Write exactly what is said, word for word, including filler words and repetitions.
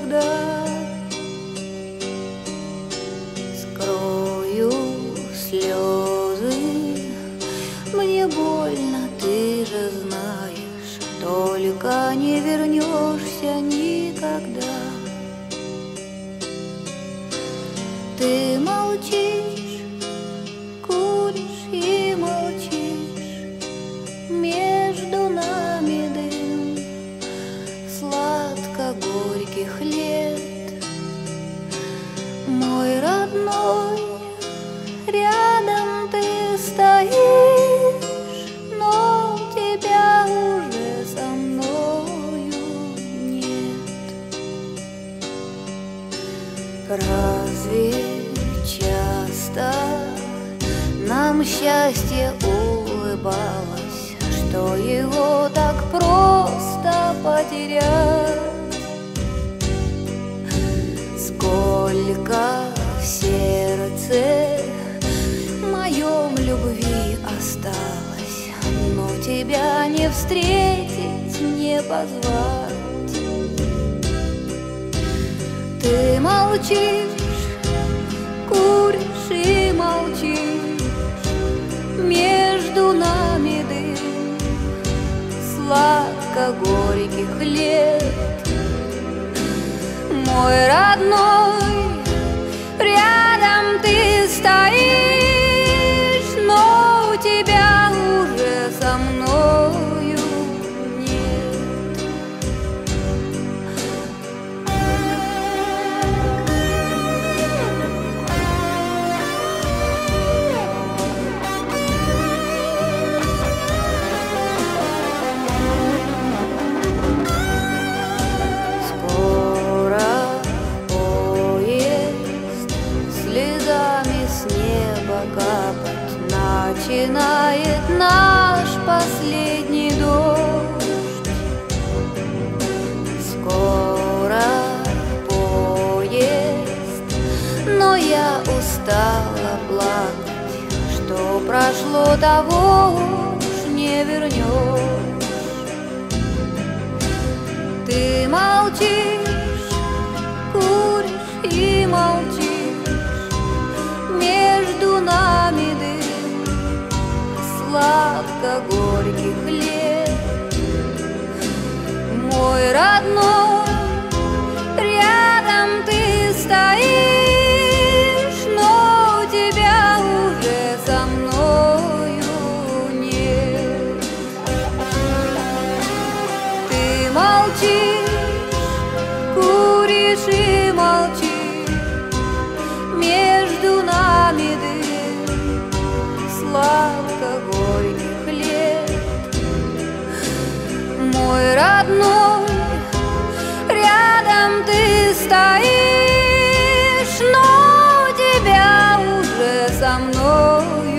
никогда. Скрою слезы, мне больно, ты же знаешь, только не вернешься никогда. Ты молчишь, куришь и молчишь, между нами дым сладко-горьких лет. Мой родной, рядом ты стоишь, но тебя уже со мною нет. Разве часто нам счастье улыбалось, что его так просто потерять? Сколько в сердце моем любви осталось, но тебя не встретить, не позвать. Ты молчишь, куришь и молчишь, между нами дым сладко-горьких лет. Мой родной, рядом ты стоишь, но у тебя уже со мною нет. Капать начинает наш последний дождь. Скоро поезд, но я устала плакать, что прошло, того уж не вернешь. Ты молчишь, куришь и молчишь, между нами дым сладко-горьких лет. Мой родной, рядом ты стоишь, но у тебя уже со мною нет. Ты молчишь, куришь и молчишь, между нами дым сладко-горьких лет. Мой родной, рядом ты стоишь, но у тебя уже со мною